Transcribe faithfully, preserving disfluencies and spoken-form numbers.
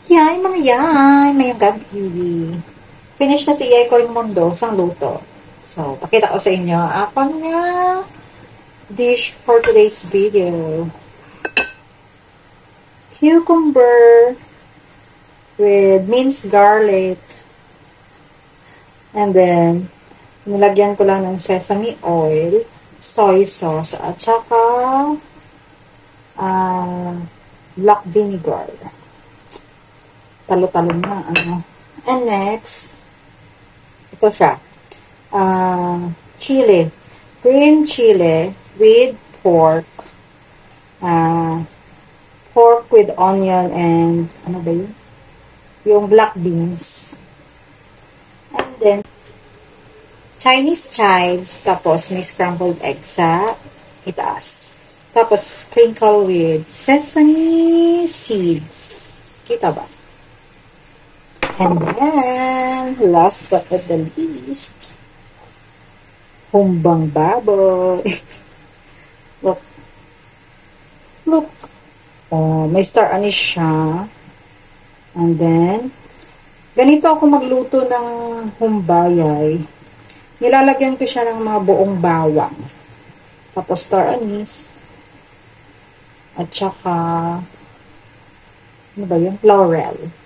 Yay, mga yay, mayang gabi. Finish na si Yay ko yung mundo sa luto. So, pakita ko sa inyo ako nga dish for today's video. Cucumber with minced garlic. And then, nilagyan ko lang ng sesame oil, soy sauce, at saka uh, black vinegar. Talo-talo na, ano. And next, ito siya. Uh, chili. Green chili with pork. Uh, pork with onion and, ano ba yun? Yung black beans. And then, Chinese chives. Tapos, may scrambled egg sa itaas. Tapos, sprinkle with sesame seeds. Kita ba? And then, last but not the least, humbang baboy. Look. Look. Oh, may star anise siya. And then, ganito ako magluto ng humbayay. Nilalagyan ko siya ng mga buong bawang. Tapos star anise. At saka, ano ba yun? Laurel.